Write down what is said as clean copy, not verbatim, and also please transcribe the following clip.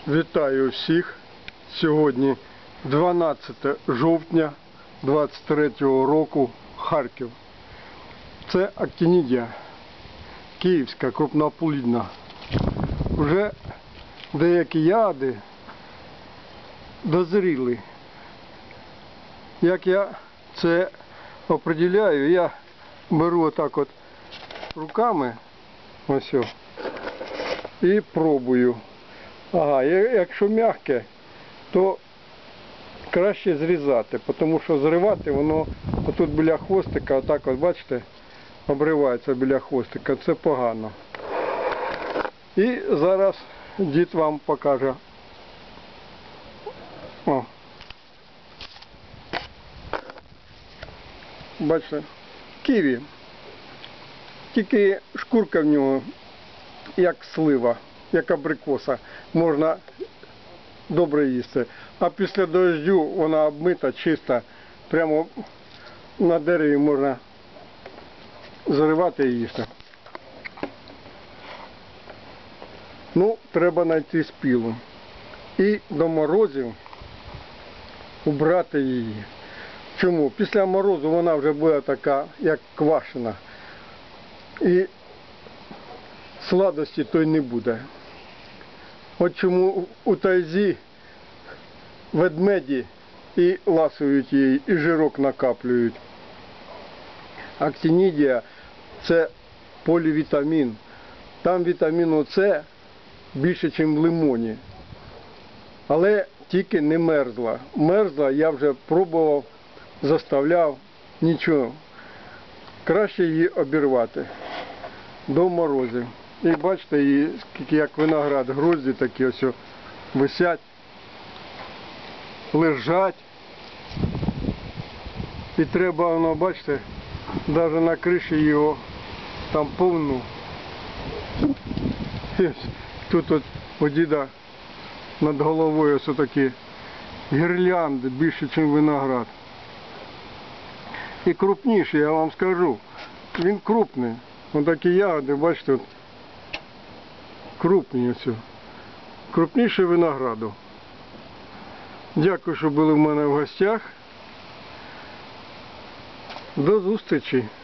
Вітаю всіх! Сьогодні 12 жовтня 23 року, Харків. Це актинідія, київська, крупноплідна. Вже деякі ягоди дозріли. Як я це определяю, я беру отак от руками, ось, і пробую. Ага, якщо м'яке, то краще зрізати, тому що зривати воно отут біля хвостика, отак от, бачите, обривається біля хвостика, це погано. І зараз дід вам покаже. О. Бачите, ківі. Тільки шкурка в нього як слива, як абрикоса, можна добре їсти. А після дощу вона обмита, чиста, прямо на дереві можна зривати і їсти. Ну, треба знайти спілу. І до морозів убрати її. Чому? Після морозу вона вже буде така, як квашена. І сладості той не буде. От чому у тайзі ведмеді і ласують її, і жирок накаплюють. Актинідія – це полівітамін. Там вітаміну С більше, ніж в лимоні. Але тільки не мерзла. Мерзла я вже пробував, заставляв, нічого. Краще її обірвати до морозів. І бачите, її, як виноград, грозді такі ось висять, лежать. І треба, воно, бачите, навіть на криші його там повну. Тут от у діда над головою ось такі гірлянди, більше, ніж виноград. І крупніший, я вам скажу, він крупний. Ось такі ягоди, бачите, от, крупні ось. Крупніше винограду. Дякую, що були в мене в гостях. До зустрічі!